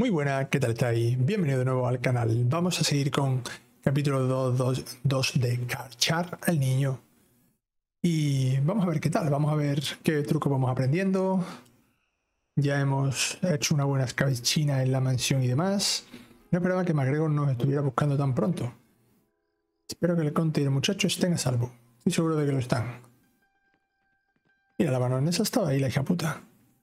Muy buena, ¿qué tal estáis? Bienvenido de nuevo al canal. Vamos a seguir con capítulo 2 de Cachar al niño. Y vamos a ver qué tal, vamos a ver qué truco vamos aprendiendo. Ya hemos hecho una buena escabechina en la mansión y demás. No esperaba que MacGregor nos estuviera buscando tan pronto. Espero que el conde y el muchacho estén a salvo. Estoy seguro de que lo están. Mira, la baronesa estaba ahí, la hija puta.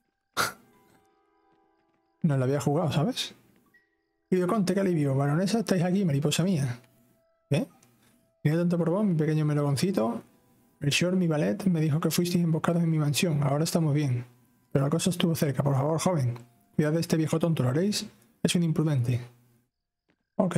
No la había jugado, ¿sabes? Querido conte, qué alivio. Baronesa, estáis aquí, mariposa mía. ¿Eh? Mira tanto por vos, mi pequeño meloconcito. El short, mi ballet, me dijo que fuisteis emboscados en mi mansión. Ahora estamos bien. Pero la cosa estuvo cerca. Por favor, joven. Cuidad de este viejo tonto, ¿lo haréis? Es un imprudente. Ok.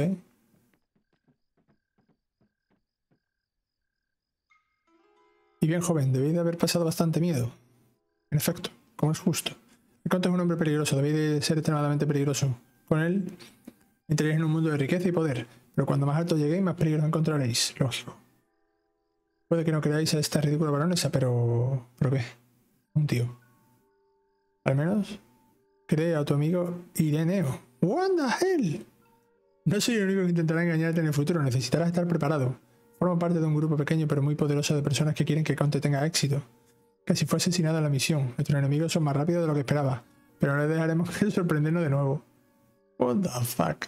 Y bien, joven, debéis de haber pasado bastante miedo. En efecto, como es justo. El conde es un hombre peligroso, debéis de ser extremadamente peligroso. Con él entraréis en un mundo de riqueza y poder, pero cuando más alto lleguéis, más peligros encontraréis. Lógico. Puede que no creáis a esta ridícula baronesa, pero... ¿Pero qué? Un tío. Al menos, cree a tu amigo Ireneo. What the hell? No soy el único que intentará engañarte en el futuro, necesitarás estar preparado. Formo parte de un grupo pequeño pero muy poderoso de personas que quieren que Conte tenga éxito. Casi fue asesinado en la misión. Nuestros enemigos son más rápidos de lo que esperaba, pero no les dejaremos que sorprendernos de nuevo. What the fuck?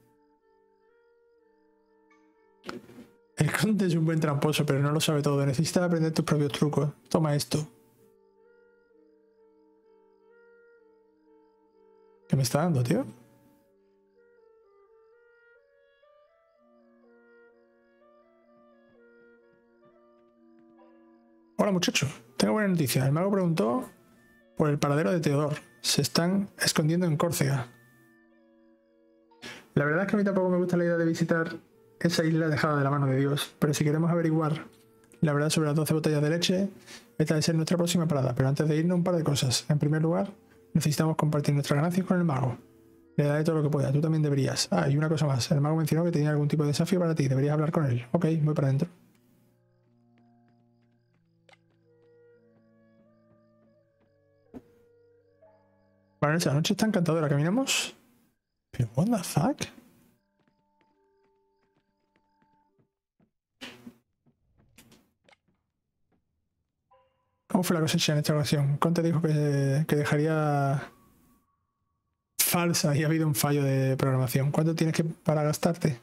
El conde es un buen tramposo, pero no lo sabe todo. Necesitas aprender tus propios trucos. Toma esto. ¿Qué me está dando, tío? Hola, muchacho. Tengo buena noticia. El mago preguntó por el paradero de Teodor. Se están escondiendo en Córcega. La verdad es que a mí tampoco me gusta la idea de visitar esa isla dejada de la mano de Dios, pero si queremos averiguar la verdad sobre las 12 botellas de leche, esta debe ser nuestra próxima parada. Pero antes de irnos, un par de cosas. En primer lugar, necesitamos compartir nuestras ganancias con el mago. Le daré todo lo que pueda. Tú también deberías. Ah, y una cosa más. El mago mencionó que tenía algún tipo de desafío para ti. Deberías hablar con él. Ok, voy para adentro. Bueno, esa noche está encantadora. ¿Caminamos? ¿Pero what the fuck? ¿Cómo fue la cosecha en esta ocasión? Conte dijo que dejaría falsa y ha habido un fallo de programación. ¿Cuánto tienes que para gastarte?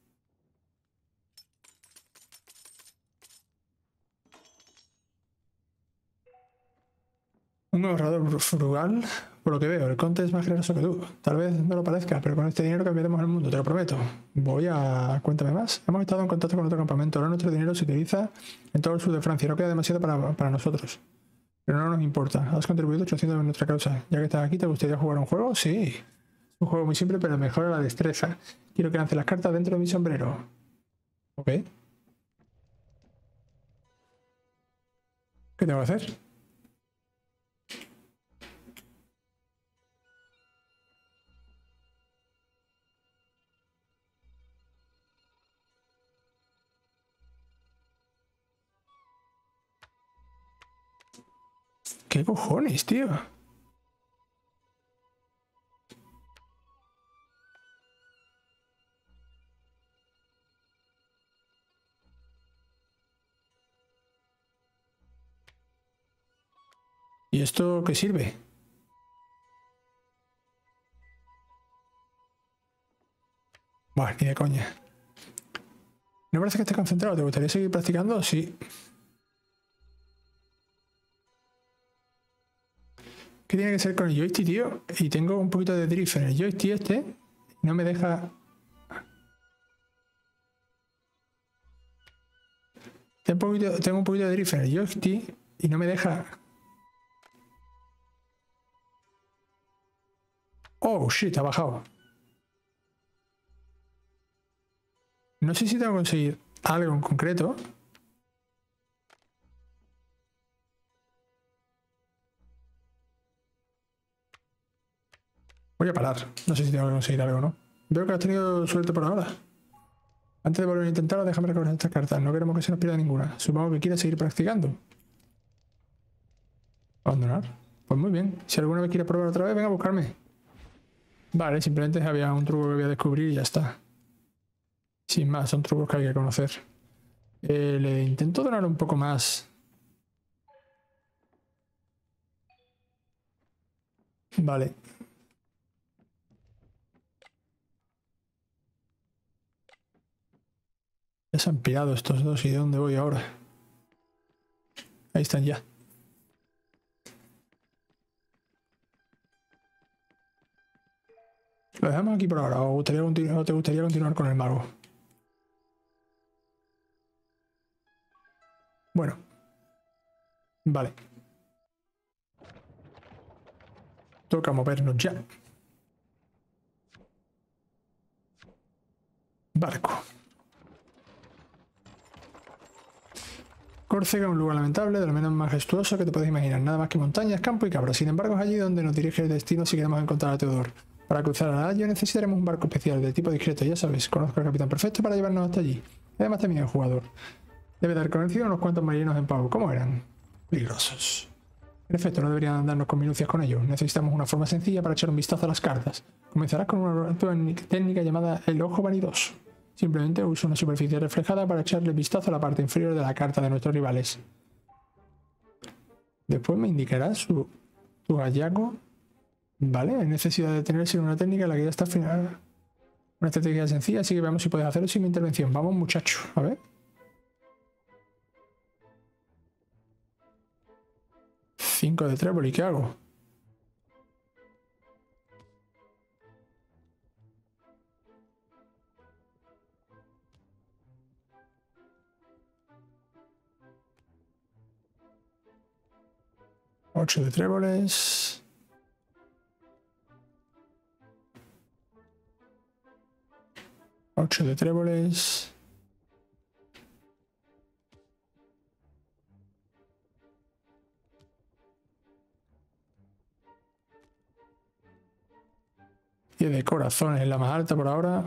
Un ahorrador frugal, por lo que veo. El conde es más generoso que tú. Tal vez no lo parezca, pero con este dinero cambiaremos el mundo, te lo prometo. Cuéntame más. Hemos estado en contacto con otro campamento. Ahora nuestro dinero se utiliza en todo el sur de Francia. No queda demasiado para nosotros. Pero no nos importa. Has contribuido 800 en nuestra causa. Ya que estás aquí, ¿te gustaría jugar un juego? Sí. Un juego muy simple, pero mejora la destreza. Quiero que lance las cartas dentro de mi sombrero. Ok. ¿Qué tengo que hacer? ¿Qué cojones, tío? ¿Y esto qué sirve? Buah, ni de coña. ¿No parece que estés concentrado? ¿Te gustaría seguir practicando? Sí. ¿Qué tiene que ser con el joystick, tío? Y tengo un poquito de drift en el joystick este. No me deja... Tengo un poquito de drift en el joystick y no me deja... Oh, shit, ha bajado. No sé si tengo que conseguir algo en concreto. Voy a parar. No sé si tengo que conseguir algo o no. Veo que has tenido suerte por ahora. Antes de volver a intentarlo, déjame recoger estas cartas. No queremos que se nos pierda ninguna. Supongo que quieres seguir practicando. ¿Abandonar? Pues muy bien. Si alguna vez quieres probar otra vez, venga a buscarme. Vale, simplemente había un truco que voy a descubrir y ya está. Sin más, son trucos que hay que conocer. Le intento donar un poco más. Vale. Ya se han pirado estos dos. ¿Y de dónde voy ahora? Ahí están ya. Lo dejamos aquí por ahora. ¿O te gustaría continuar con el mago? Bueno. Vale. Toca movernos ya. Barco. Córcega, un lugar lamentable, de lo menos majestuoso que te puedes imaginar. Nada más que montañas, campo y cabras. Sin embargo, es allí donde nos dirige el destino si queremos encontrar a Teodor. Para cruzar al Ayo necesitaremos un barco especial de tipo discreto, ya sabes. Conozco al capitán perfecto para llevarnos hasta allí. Además, también el jugador. Debe dar conocido a unos cuantos marinos en Pau. ¿Cómo eran? Peligrosos. En efecto, no deberían andarnos con minucias con ellos. Necesitamos una forma sencilla para echar un vistazo a las cartas. Comenzarás con una técnica llamada el ojo vanidoso. Simplemente usa una superficie reflejada para echarle vistazo a la parte inferior de la carta de nuestros rivales. Después me indicará su hallazgo. Vale, hay necesidad de detenerse en una técnica en la que ya está afinada. Una estrategia sencilla, así que veamos si puedes hacerlo sin mi intervención. Vamos, muchacho, a ver. 5 de trébol, ¿y qué hago? Ocho de tréboles. Ocho de tréboles. Y de corazones, la más alta por ahora.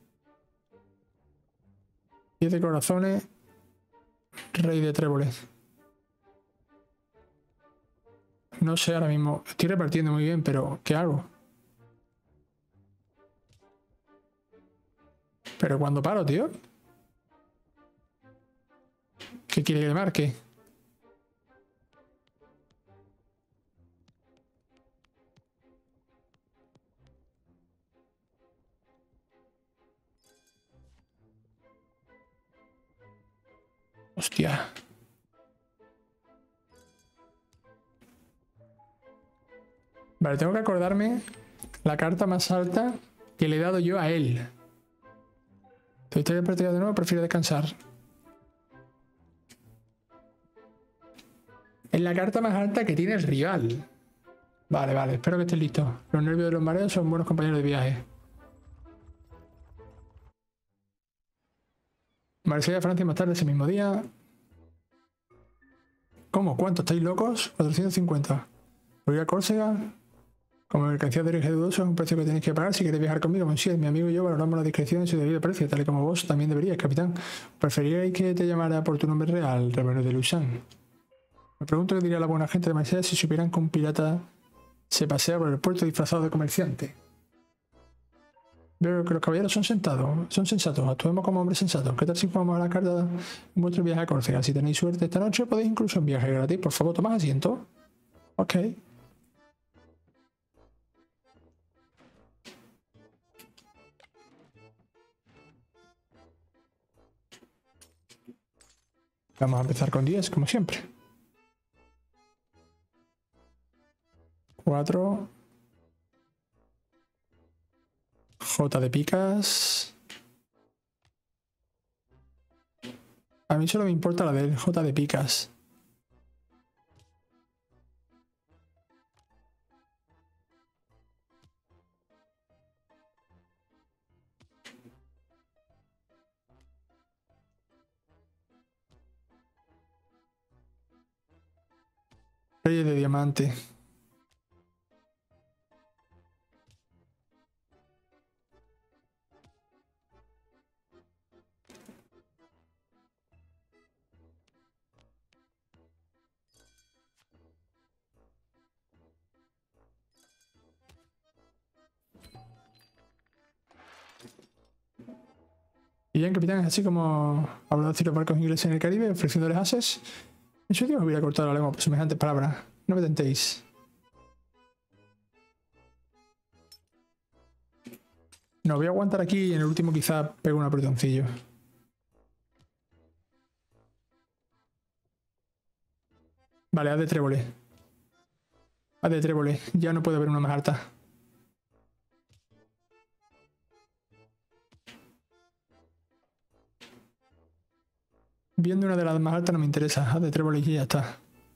10 de corazones. Rey de tréboles. No sé ahora mismo. Estoy repartiendo muy bien, pero ¿qué hago? Pero cuando paro, tío. ¿Qué quiere que le marque? Hostia. Vale, tengo que acordarme la carta más alta que le he dado yo a él. Estoy de partida de nuevo, prefiero descansar. Es la carta más alta que tiene el rival. Vale, vale, espero que estés listo. Los nervios de los mareos son buenos compañeros de viaje. Marsella, Francia, más tarde ese mismo día. ¿Cómo? ¿Cuánto? ¿Estáis locos? 450. Voy a Córcega. Como mercancía de origen dudoso es un precio que tenéis que pagar si queréis viajar conmigo. Monsieur, mi amigo y yo valoramos la discreción en su debido precio, tal y como vos también deberíais, capitán. ¿Preferiríais que te llamara por tu nombre real, Reverendo de Lusan? Me pregunto qué diría la buena gente de Marsella si supieran que un pirata se pasea por el puerto disfrazado de comerciante. Veo que los caballeros son sensatos. Actuemos como hombres sensatos. ¿Qué tal si jugamos a la carta en vuestro viaje a Córcega? Si tenéis suerte esta noche, podéis incluso en viaje gratis. Por favor, tomad asiento. Ok. Vamos a empezar con 10, como siempre. 4. J de picas. A mí solo me importa la del J de picas. Reyes de diamante. Y bien, capitán, así como habló de los barcos ingleses en el Caribe, ofreciéndoles ases. En su día me hubiera cortado la lengua por semejantes palabras. No me tentéis. No, voy a aguantar aquí y en el último quizá pego un apretoncillo. Vale, haz de trébole. Haz de trébole. Ya no puede haber una más alta. Viendo una de las más altas no me interesa. Haz de trébole y ya está.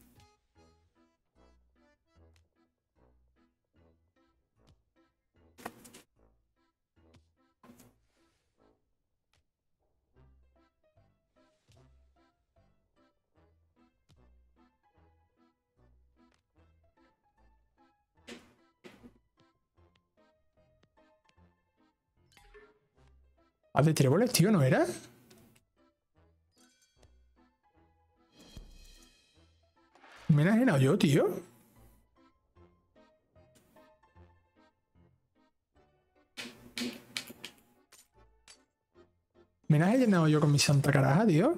Haz de tréboles, tío, ¿no era? Me he enajenado yo, tío. Me he enajenado yo con mi santa caraja, tío.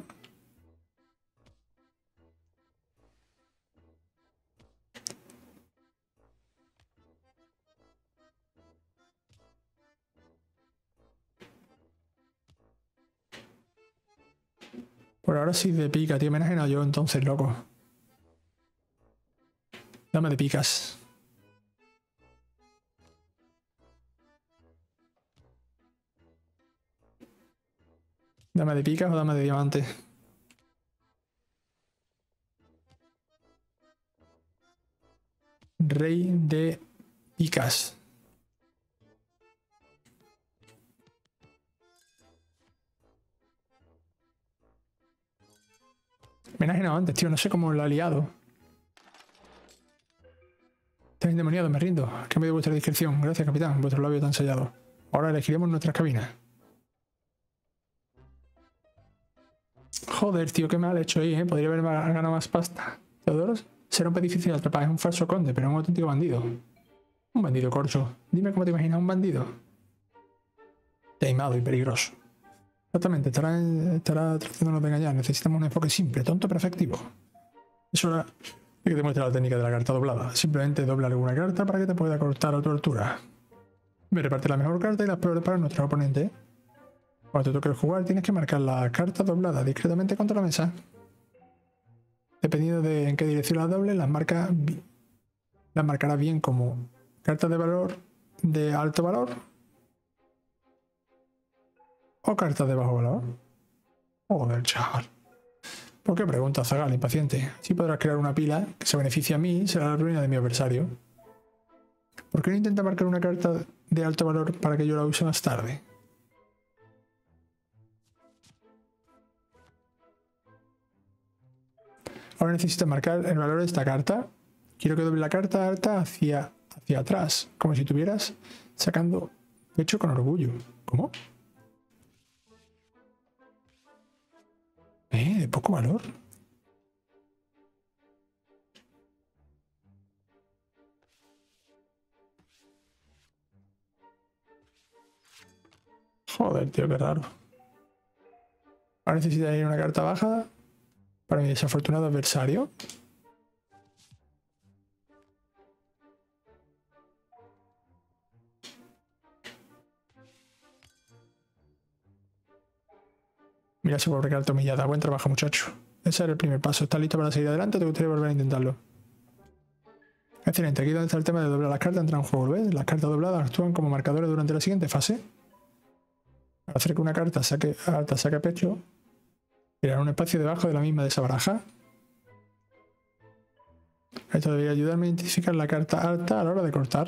Por ahora sí de pica, tío. Me he enajenado yo entonces, loco. Dame de picas. Dame de picas o dame de diamante. Rey de picas. Me he enajenado antes, tío. No sé cómo lo ha liado. Estáis endemoniados, me rindo. A cambio de vuestra discreción. Gracias, capitán. Vuestro labio tan sellado. Ahora elegiremos nuestras cabinas. Joder, tío, qué mal hecho ahí, ¿eh? Podría haber ganado más pasta. Teodoro será un poco difícil de atrapar. Es un falso conde, pero un auténtico bandido. Un bandido corcho. Dime cómo te imaginas un bandido. Taimado y peligroso. Exactamente, estará tratándonos de engañar. Necesitamos un enfoque simple, tonto pero efectivo. Es hora de que te muestre la técnica de la carta doblada. Simplemente dobla alguna carta para que te pueda cortar a tu altura. Me reparte la mejor carta y las peores para nuestro oponente. Cuando te toque jugar, tienes que marcar la carta doblada discretamente contra la mesa. Dependiendo de en qué dirección la doble, las marcará bien como cartas de valor de alto valor o cartas de bajo valor. Joder, chaval. ¿Por qué pregunta Zagal, impaciente? Si podrás crear una pila que se beneficie a mí y será la ruina de mi adversario. ¿Por qué no intenta marcar una carta de alto valor para que yo la use más tarde? Ahora necesito marcar el valor de esta carta. Quiero que doble la carta alta hacia atrás, como si estuvieras sacando pecho con orgullo. ¿Cómo? De poco valor. Joder, tío, qué raro. Ahora necesitaría una carta baja para mi desafortunado adversario. Mira ese pobre carta humillada. Buen trabajo, muchacho. Ese era el primer paso. ¿Estás listo para seguir adelante o te gustaría volver a intentarlo? Excelente. Aquí donde está el tema de doblar las cartas entra en juego, ¿ves? Las cartas dobladas actúan como marcadores durante la siguiente fase. Al hacer que una carta alta saque pecho, crear un espacio debajo de la misma de esa baraja. Esto debería ayudarme a identificar la carta alta a la hora de cortar.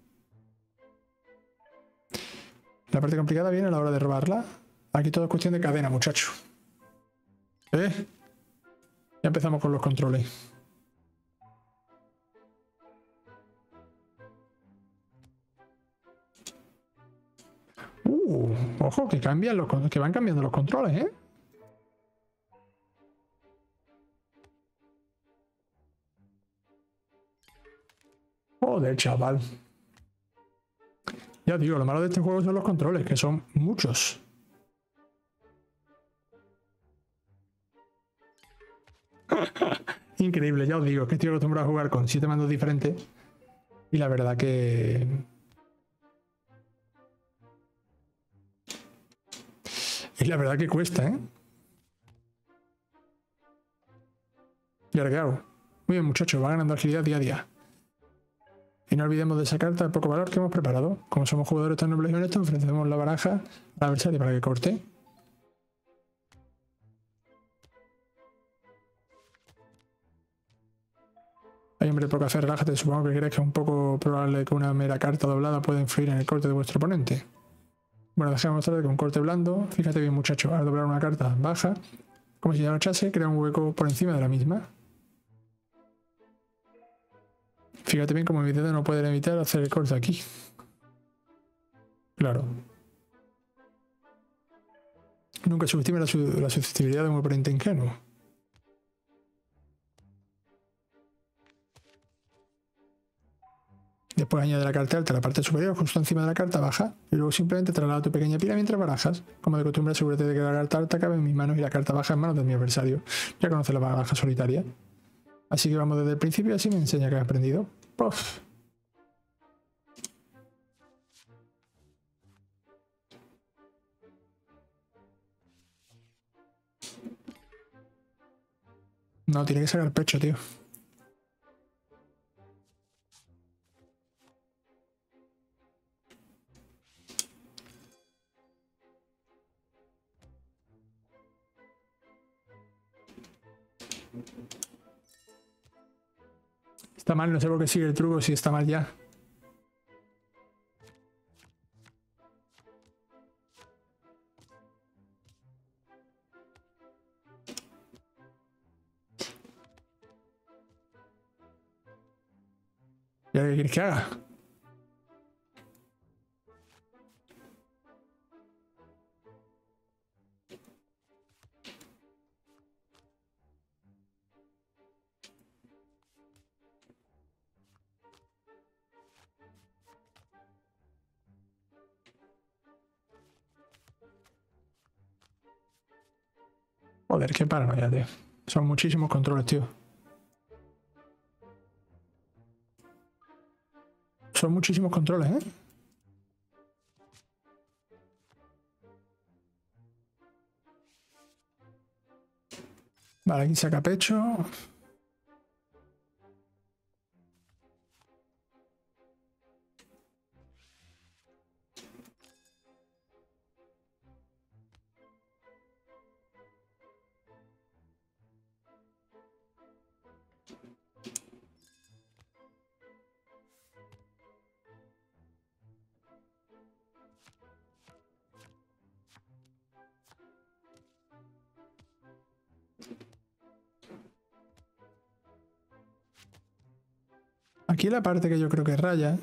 La parte complicada viene a la hora de robarla. Aquí todo es cuestión de cadena, muchacho. Ya empezamos con los controles. Ojo, que van cambiando los controles, ¿eh? Joder, chaval. Ya digo, lo malo de este juego son los controles, que son muchos. Increíble, ya os digo, que estoy acostumbrado a jugar con 7 mandos diferentes. Y la verdad que... Y la verdad que cuesta, ¿eh? ¿Y ahora qué hago? Muy bien, muchachos, va ganando agilidad día a día. Y no olvidemos de esa carta de poco valor que hemos preparado. Como somos jugadores tan nobles y honestos, ofrecemos la baraja al adversario para que corte. Ay, hombre, poco hacer, relájate. Supongo que crees que es un poco probable que una mera carta doblada pueda influir en el corte de vuestro oponente. Bueno, déjame mostrarte que un corte blando, fíjate bien, muchacho, al doblar una carta baja, como si ya no echase, crea un hueco por encima de la misma. Fíjate bien cómo mi dedo no puede evitar hacer el corte aquí. Claro. Nunca subestime la susceptibilidad de un oponente ingenuo. Después añade la carta alta a la parte superior, justo encima de la carta baja, y luego simplemente traslada tu pequeña pila mientras barajas. Como de costumbre, asegúrate de que la carta alta cabe en mis manos y la carta baja en manos de mi adversario. Ya conoces la baraja solitaria. Así que vamos desde el principio y así me enseña que has aprendido. ¡Puf! No, tiene que sacar pecho, tío. Está mal, no sé por qué sigue el truco si está mal ya. ¿Y ahora qué quieres que haga? Joder, qué paranoia, tío. Son muchísimos controles, tío. Son muchísimos controles, ¿eh? Vale, aquí saca pecho. Aquí la parte que yo creo que raya.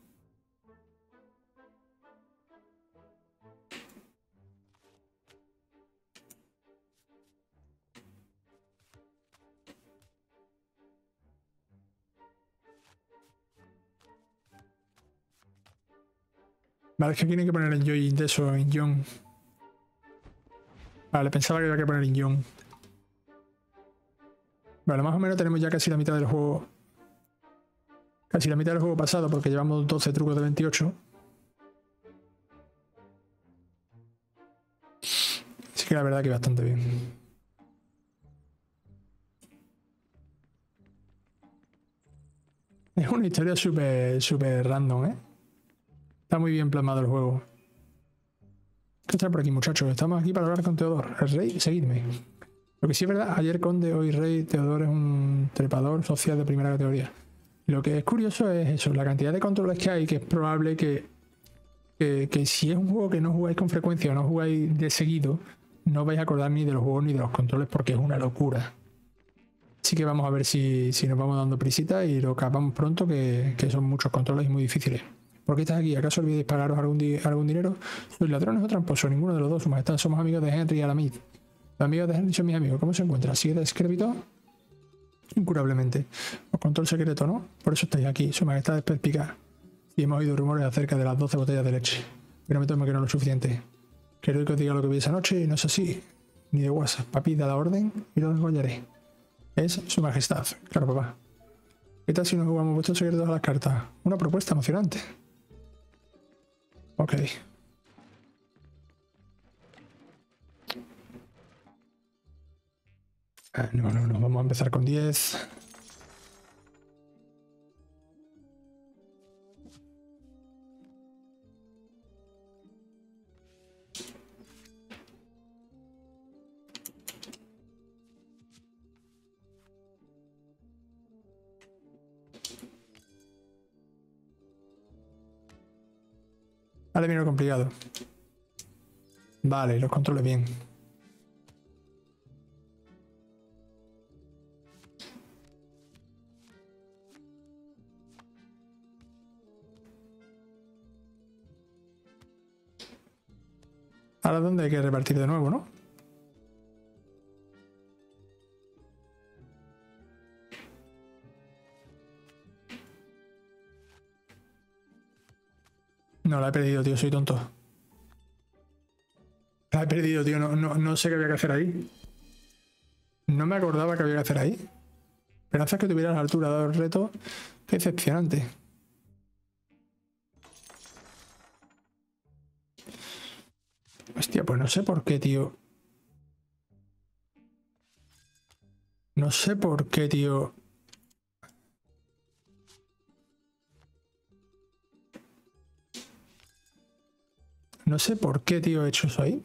Vale, es que aquí hay que poner en Joy de eso, en John. Vale, pensaba que había que poner en John. Vale, más o menos tenemos ya casi la mitad del juego. Casi la mitad del juego pasado, porque llevamos 12 trucos de 28. Así que la verdad que bastante bien. Es una historia súper random, ¿eh? Está muy bien plasmado el juego. ¿Qué está por aquí, muchachos? Estamos aquí para hablar con Teodor. El rey, seguidme. Lo que sí es verdad, ayer conde, hoy rey, Teodor es un trepador social de primera categoría. Lo que es curioso es eso, la cantidad de controles que hay, que es probable que si es un juego que no jugáis con frecuencia o no jugáis de seguido, no vais a acordar ni de los juegos ni de los controles porque es una locura. Así que vamos a ver si nos vamos dando prisita y lo capamos pronto, que son muchos controles y muy difíciles. ¿Por qué estás aquí? ¿Acaso olvidéis pagaros algún dinero? ¿Sois ladrones o tramposos? Ninguno de los dos, su majestad. Somos amigos de Henry y Alamid. Los amigos de Henry son mis amigos. ¿Cómo se encuentra? ¿Sigue descrépito? Incurablemente. Os contó el secreto, ¿no? Por eso estáis aquí. Su majestad es perspicaz. Y hemos oído rumores acerca de las 12 botellas de leche. Pero me temo que no es lo suficiente. Quiero que os diga lo que vi esa noche y no es así. Ni de WhatsApp. Papi, da la orden y lo desgollaré. Es su majestad. Claro, papá. ¿Qué tal si nos jugamos vuestros secretos a las cartas? Una propuesta emocionante. Ok. No, vamos a empezar con 10. Ahora viene lo complicado. Vale, los controle bien. Ahora dónde hay que repartir de nuevo, ¿no? No, la he perdido, tío, soy tonto. La he perdido, tío, no sé qué había que hacer ahí. No me acordaba que había que hacer ahí. Esperanzas que tuviera a la altura dado el reto. Qué decepcionante. Hostia, pues no sé por qué, tío. No sé por qué, tío. No sé por qué, tío, he hecho eso ahí.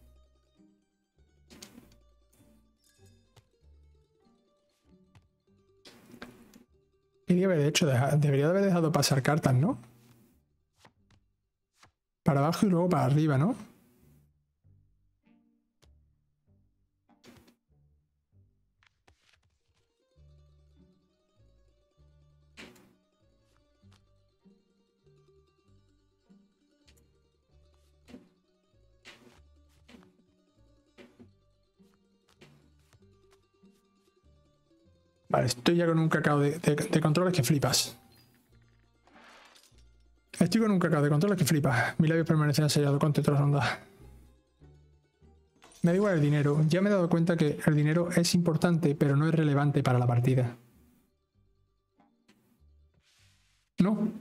¿Qué debería haber hecho? Debería de haber dejado pasar cartas, ¿no? Para abajo y luego para arriba, ¿no? Vale, estoy ya con un cacao de controles que flipas. Estoy con un cacao de controles que flipas. Mis labios permanecen sellados con todas las ondas. Me da igual el dinero. Ya me he dado cuenta que el dinero es importante, pero no es relevante para la partida. No.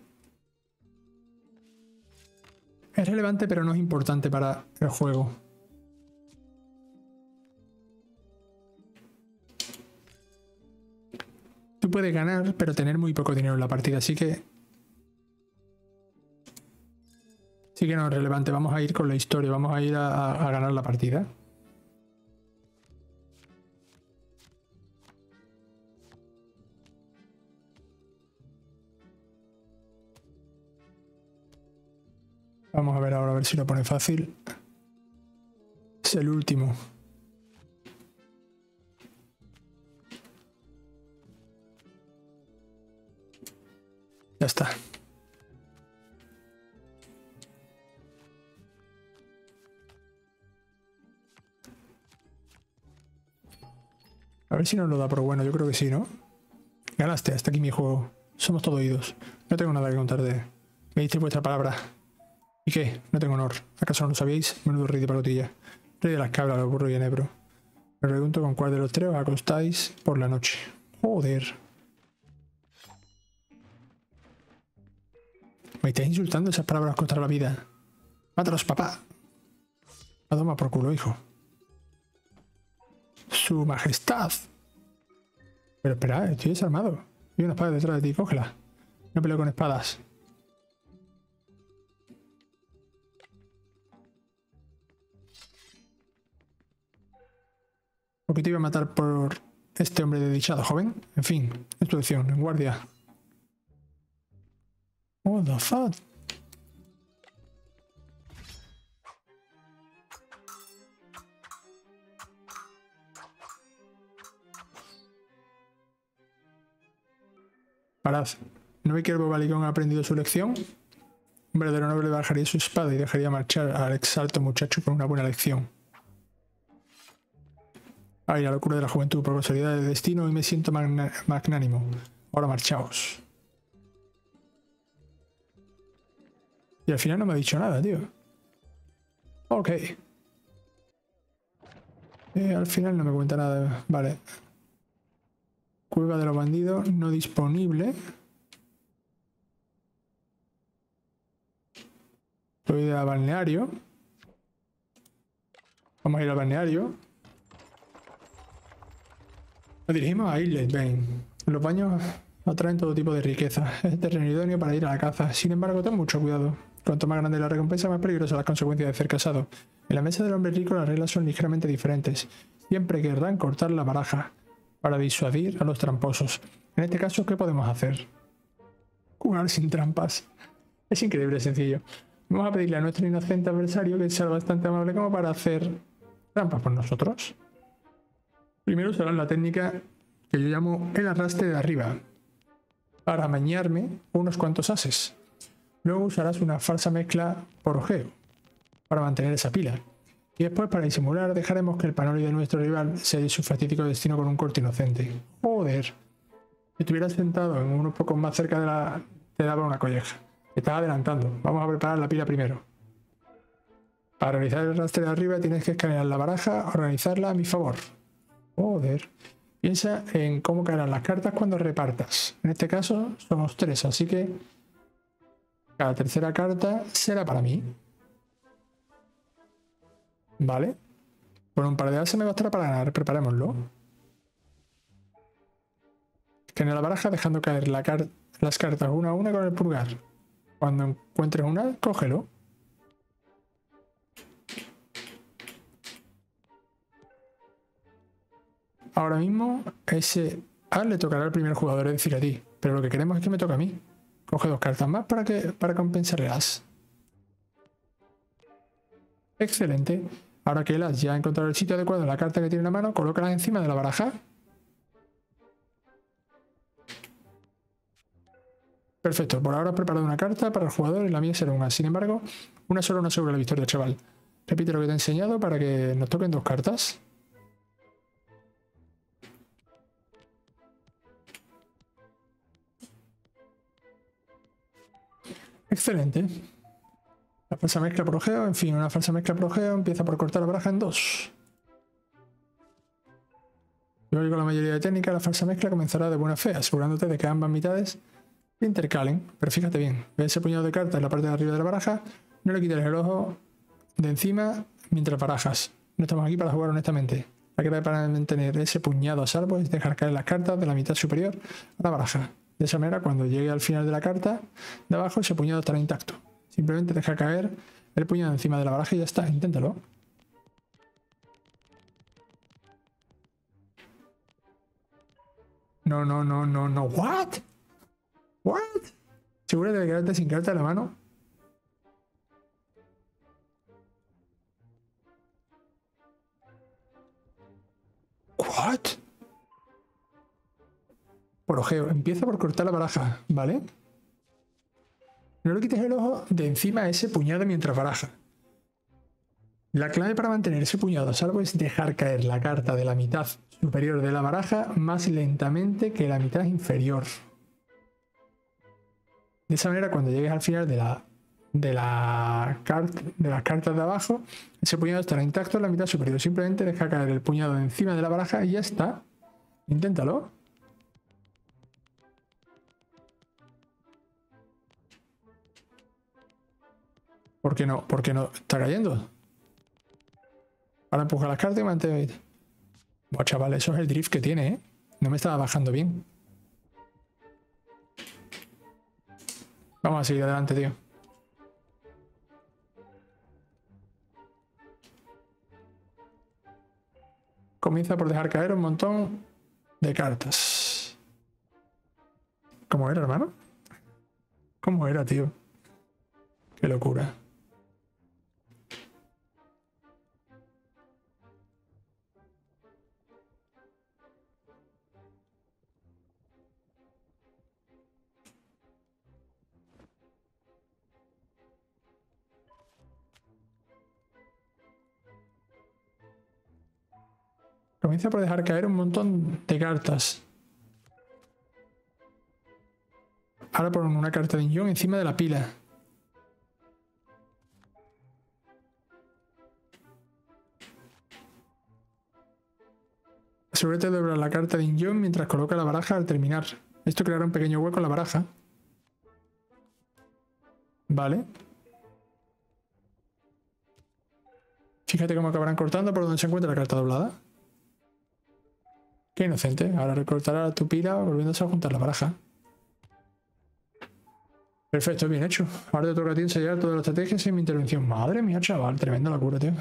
Es relevante, pero no es importante para el juego. Tú puedes ganar, pero tener muy poco dinero en la partida, así que... Sí que no es relevante. Vamos a ir con la historia, vamos a ir a ganar la partida. Vamos a ver ahora, a ver si lo pone fácil. Es el último. Ya está. A ver si nos lo da por bueno, yo creo que sí, ¿no? Ganaste, hasta aquí mi juego. Somos todo oídos. No tengo nada que contarte. Me diste vuestra palabra. ¿Y qué? No tengo honor. ¿Acaso no lo sabíais? Menudo rey de palotilla. Rey de las cabras, los burros y enebro. Me pregunto con cuál de los tres os acostáis por la noche. Joder. Me estáis insultando esas palabras contra la vida. Mátalos, papá. A toma por culo, hijo. Su majestad. Pero espera, estoy desarmado. Hay una espada detrás de ti, cógela. No peleo con espadas. ¿Por qué te iba a matar por este hombre desdichado, joven? En fin, es tu decisión, en guardia. What the fuck? Parad. ¿No ve que el bobalicón ha aprendido su lección? Un verdadero noble bajaría su espada y dejaría marchar al exalto muchacho con una buena lección. Ay, la locura de la juventud, por casualidad del destino, y me siento magnánimo. Ahora marchaos. Y al final no me ha dicho nada, tío. Ok. Al final no me cuenta nada. Vale. Cueva de los bandidos no disponible. Voy al balneario. Vamos a ir al balneario. Nos dirigimos a Islet Bane. Los baños atraen todo tipo de riqueza. Es terreno idóneo para ir a la caza. Sin embargo, ten mucho cuidado. Cuanto más grande la recompensa, más peligrosas las consecuencias de ser casado. En la mesa del hombre rico las reglas son ligeramente diferentes. Siempre querrán cortar la baraja para disuadir a los tramposos. En este caso, ¿qué podemos hacer? Jugar sin trampas. Es increíble sencillo. Vamos a pedirle a nuestro inocente adversario que sea bastante amable como para hacer trampas por nosotros. Primero usarán la técnica que yo llamo el arrastre de arriba para amañarme unos cuantos ases. Luego usarás una falsa mezcla por ojeo para mantener esa pila. Y después, para disimular, dejaremos que el panoli de nuestro rival selle su fatídico destino con un corte inocente. Joder. Si estuvieras sentado en unos pocos más cerca de la... te daba una colleja. Te estás adelantando. Vamos a preparar la pila primero. Para realizar el arrastre de arriba tienes que escanear la baraja, organizarla a mi favor. Joder. Piensa en cómo caerán las cartas cuando repartas. En este caso somos 3, así que cada tercera carta será para mí. Vale. Bueno, un par de ases me bastará para ganar. Preparémoslo. Escanea la baraja dejando caer las cartas una a una con el pulgar. Cuando encuentres una, cógelo. Ahora mismo ese as le tocará al primer jugador, es decir, a ti. Pero lo que queremos es que me toque a mí. Coge 2 cartas más para compensar el as. Excelente. Ahora que el as ya ha encontrado el sitio adecuado en la carta que tiene en la mano, colócala encima de la baraja. Perfecto. Por ahora he preparado una carta para el jugador y la mía será una. Sin embargo, una sola no asegura la victoria, chaval. Repite lo que te he enseñado para que nos toquen 2 cartas. Excelente. La falsa mezcla por ojeo, en fin, una falsa mezcla por ojeo empieza por cortar la baraja en 2. Luego con la mayoría de técnicas, la falsa mezcla comenzará de buena fe, asegurándote de que ambas mitades se intercalen. Pero fíjate bien, ve ese puñado de cartas en la parte de arriba de la baraja, no le quites el ojo de encima mientras barajas. No estamos aquí para jugar honestamente. La clave para mantener ese puñado a salvo es dejar caer las cartas de la mitad superior a la baraja. De esa manera, cuando llegue al final de la carta de abajo, ese puñado estará intacto. Simplemente deja caer el puñado encima de la baraja y ya está. Inténtalo. No, no, no, no, no. ¿What? ¿What? ¿Seguro de quedarte sin carta en la mano? ¿What? Por ojeo. Empieza por cortar la baraja, ¿vale? No le quites el ojo de encima a ese puñado mientras baraja. La clave para mantener ese puñado a salvo es dejar caer la carta de la mitad superior de la baraja más lentamente que la mitad inferior. De esa manera, cuando llegues al final de las cartas de abajo, ese puñado estará intacto en la mitad superior. Simplemente deja caer el puñado encima de la baraja y ya está. Inténtalo. ¿Por qué no? ¿Por qué no? Está cayendo. Ahora empuja las cartas y mantén. Buah, chaval, eso es el drift que tiene, ¿eh? No me estaba bajando bien. Vamos a seguir adelante, tío. Comienza por dejar caer un montón de cartas. ¿Cómo era, hermano? ¿Cómo era, tío? Qué locura. Comienza por dejar caer un montón de cartas. Ahora pon una carta de Inyon encima de la pila. Asegúrate de doblar la carta de Injun mientras coloca la baraja al terminar. Esto creará un pequeño hueco en la baraja. Vale. Fíjate cómo acabarán cortando por donde se encuentra la carta doblada. Qué inocente. Ahora recortará tu pila volviéndose a juntar la baraja. Perfecto, bien hecho. Ahora te toca a ti ensayar toda la estrategia sin mi intervención. Madre mía, chaval. Tremenda locura, tío.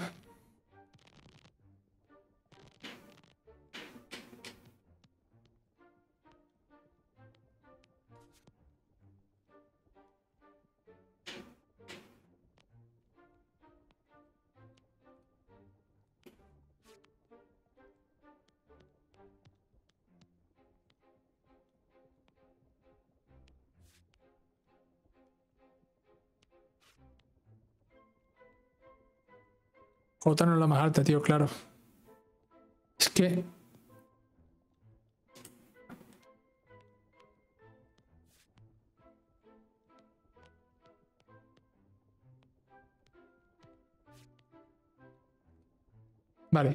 J no es la más alta, tío, claro. Es que... Vale.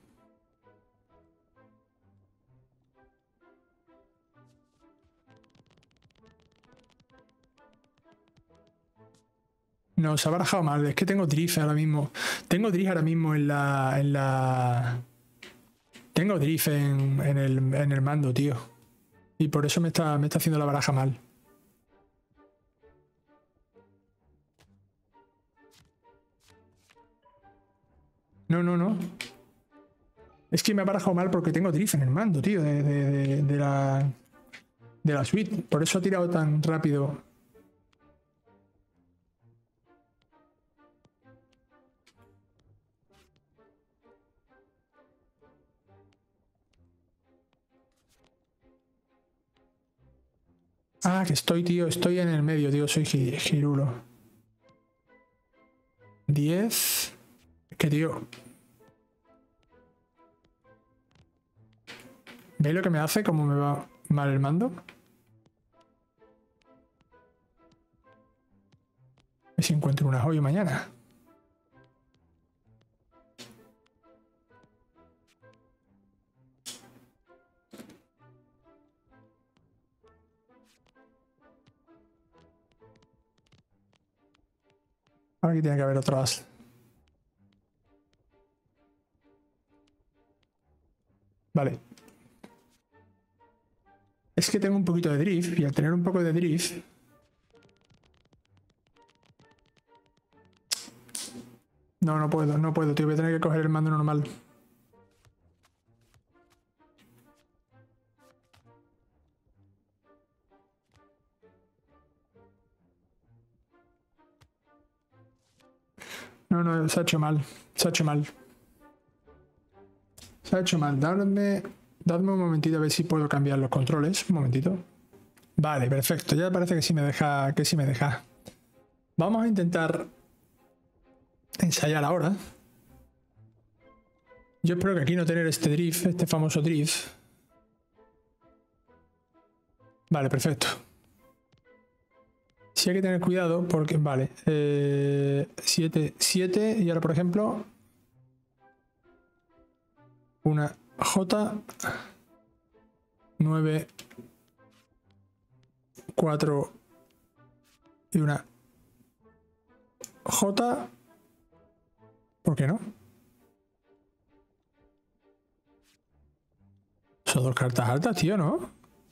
No, se ha barajado mal. Es que tengo drift ahora mismo. Tengo drift ahora mismo en la... Tengo drift en el mando, tío. Y por eso me está haciendo la baraja mal. No, no, no. Es que me ha barajado mal porque tengo drift en el mando, tío, de la suite. Por eso ha tirado tan rápido. Ah, que estoy, tío. Estoy en el medio, tío. Soy girulo. 10. Es que, tío... ¿Veis lo que me hace? ¿Cómo me va mal el mando? A ver si encuentro una joya mañana. Aquí tiene que haber otro as. Vale. Es que tengo un poquito de drift y al tener un poco de drift... No, no puedo, tío. Voy a tener que coger el mando normal. No, no, se ha hecho mal. Se ha hecho mal. Se ha hecho mal. Dadme un momentito a ver si puedo cambiar los controles. Un momentito. Vale, perfecto. Ya parece que sí me deja. Que sí me deja. Vamos a intentar ensayar ahora. Yo espero que aquí no tener este drift, este famoso drift. Vale, perfecto. Sí hay que tener cuidado porque, vale, 7 y ahora por ejemplo una J, 9, 4 y una J, ¿por qué no? Son dos cartas altas, tío, ¿no?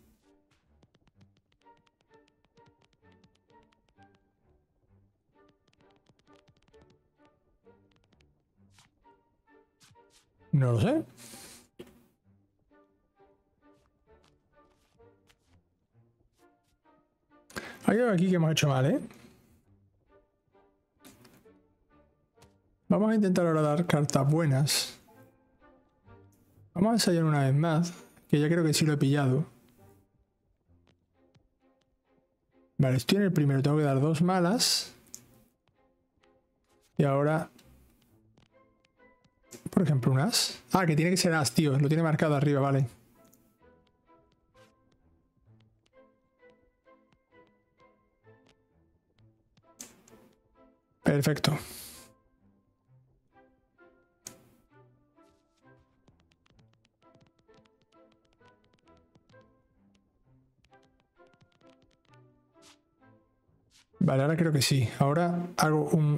No lo sé. Hay algo aquí que hemos hecho mal, ¿eh? Vamos a intentar ahora dar cartas buenas. Vamos a ensayar una vez más, que ya creo que sí lo he pillado. Vale, estoy en el primero, tengo que dar dos malas. Y ahora... Por ejemplo, un as. Ah, que tiene que ser as, tío. Lo tiene marcado arriba, vale. Perfecto. Vale, ahora creo que sí. Ahora hago un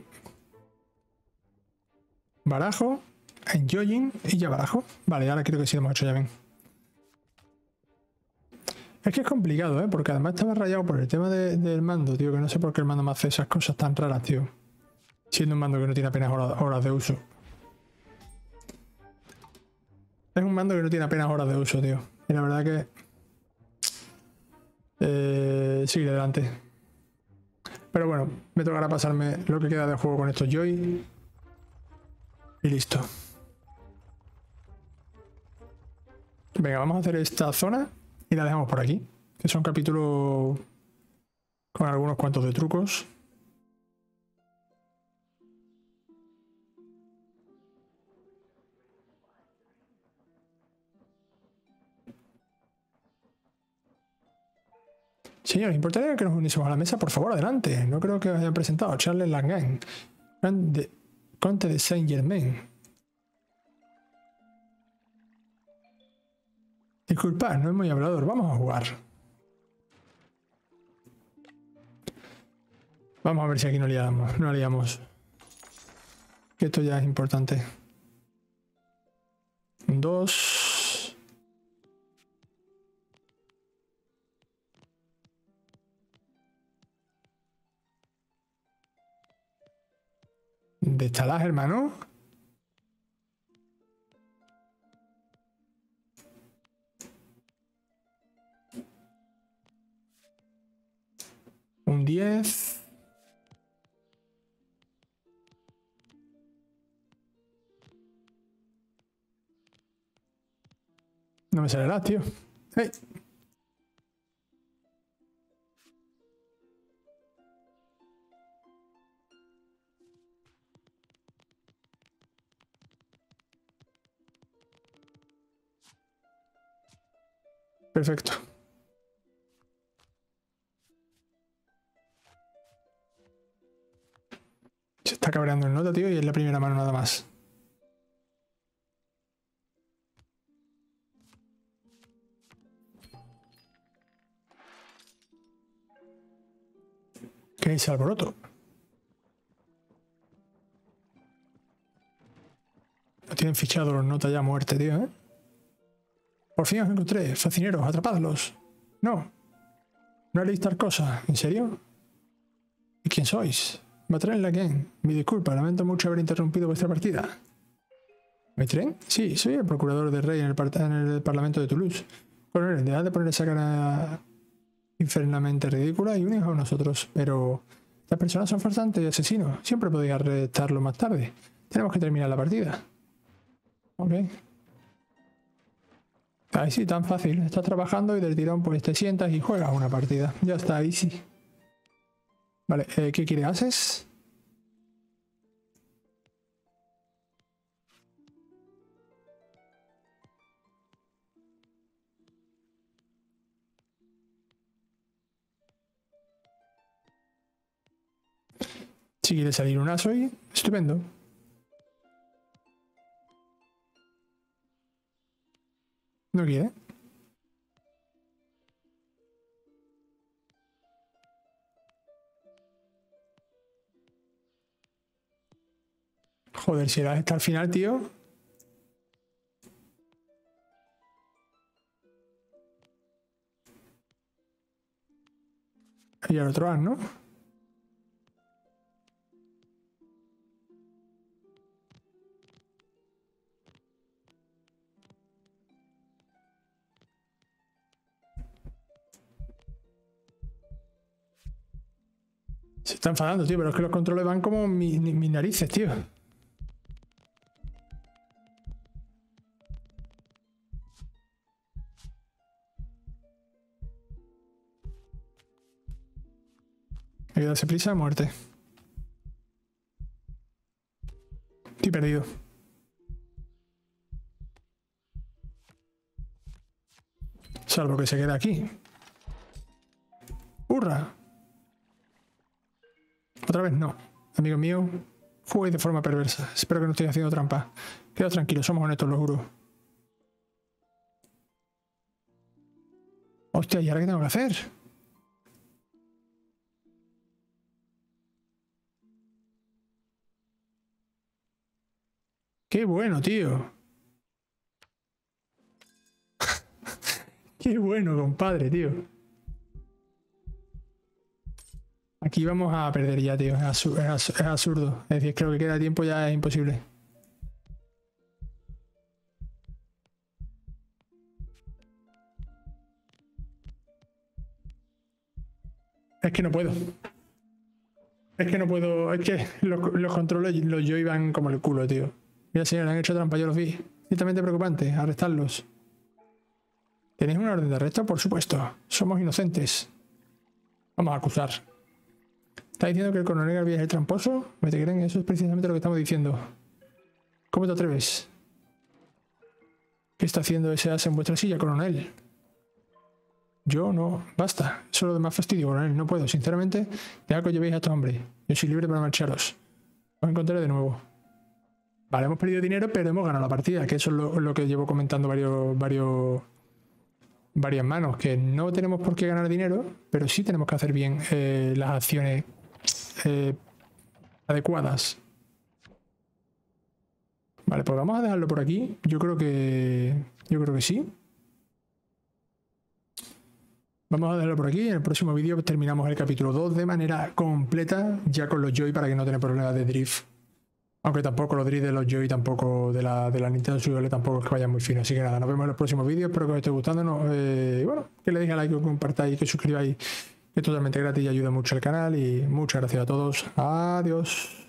barajo, enjoying y ya barajo. Vale, ahora creo que sí lo hemos hecho ya bien. Es que es complicado, ¿eh? Porque además estaba rayado por el tema del mando, tío. Que no sé por qué el mando me hace esas cosas tan raras, tío. Siendo un mando que no tiene apenas horas de uso. Es un mando que no tiene apenas horas de uso, tío. Y la verdad que... sigue adelante. Pero bueno, me tocará pasarme lo que queda de juego con estos Joy. Y listo. Venga, vamos a hacer esta zona y la dejamos por aquí. Que es un capítulo con algunos cuantos de trucos. Señor, ¿importaría que nos uniésemos a la mesa? Por favor, adelante. No creo que os hayan presentado a Charles Langan, conde de Saint-Germain. Disculpad, no es muy hablador. Vamos a jugar. Vamos a ver si aquí no liamos. No liamos. Que esto ya es importante. 2. ¿De Talas, hermano? Un 10. No me saldrá, tío. ¡Hey! Perfecto. Se está cabreando el nota, tío, y es la primera mano nada más. ¿Qué es ese alboroto? Lo tienen fichado los notas ya a muerte, tío, ¿eh? Por fin os encontré. Fascineros, atrapadlos. No. No haréis tal cosa. ¿En serio? ¿Y quién sois? Matren Lagen. Mi disculpa, lamento mucho haber interrumpido vuestra partida. ¿Matren? Sí, soy el procurador del rey en el Parlamento de Toulouse. Coronel, dejad de poner esa cara infernamente ridícula y unidos a nosotros. Pero las personas son farsantes y asesinos. Siempre podéis arrestarlo más tarde. Tenemos que terminar la partida. Ok. Ahí sí, tan fácil. Estás trabajando y del tirón pues te sientas y juegas una partida. Ya está, ahí sí. Vale, ¿qué quieres? ¿Haces? Si quiere salir un aso y estupendo. ¿No quiere? Joder, si eras hasta el final, tío. Y al otro as, ¿no? Se está enfadando, tío, pero es que los controles van como mis narices, tío. Hay que darse prisa a muerte. Estoy perdido. Salvo que se quede aquí. ¡Hurra! Otra vez no. Amigo mío, juguéis de forma perversa. Espero que no estoy haciendo trampa. Quedaos tranquilos, somos honestos, lo juro. Hostia, ¿y ahora qué tengo que hacer? Qué bueno, tío. Qué bueno, compadre, tío. Aquí vamos a perder ya, tío. Es absurdo. Es decir, creo que queda tiempo, ya es imposible. Es que no puedo. Es que no puedo. Es que los controles, los Joy van como el culo, tío. Mira, señor, han hecho trampa, yo los vi. Ciertamente preocupante. Arrestarlos. ¿Tenéis una orden de arresto? Por supuesto. Somos inocentes. Vamos a acusar. ¿Está diciendo que el coronel Garvía es el tramposo? ¿Me te creen? Eso es precisamente lo que estamos diciendo. ¿Cómo te atreves? ¿Qué está haciendo ese as en vuestra silla, coronel? Yo no. Basta. Eso es lo de más fastidio, coronel. No puedo. Sinceramente, deja que os llevéis a estos hombres. Yo soy libre para marcharos. Os encontraré de nuevo. Vale, hemos perdido dinero, pero hemos ganado la partida, que eso es lo que llevo comentando varias manos, que no tenemos por qué ganar dinero, pero sí tenemos que hacer bien las acciones adecuadas. Vale, pues vamos a dejarlo por aquí. Yo creo que sí. Vamos a dejarlo por aquí. En el próximo vídeo terminamos el capítulo 2 de manera completa, ya con los Joy, para que no tenga problemas de drift. Aunque tampoco los drift de los Joy, tampoco de la Nintendo Switch, tampoco es que vayan muy finos. Así que nada, nos vemos en los próximos vídeos. Espero que os esté gustando. Bueno, que le deis a like, que compartáis, que suscribáis. Que es totalmente gratis y ayuda mucho al canal. Y muchas gracias a todos. Adiós.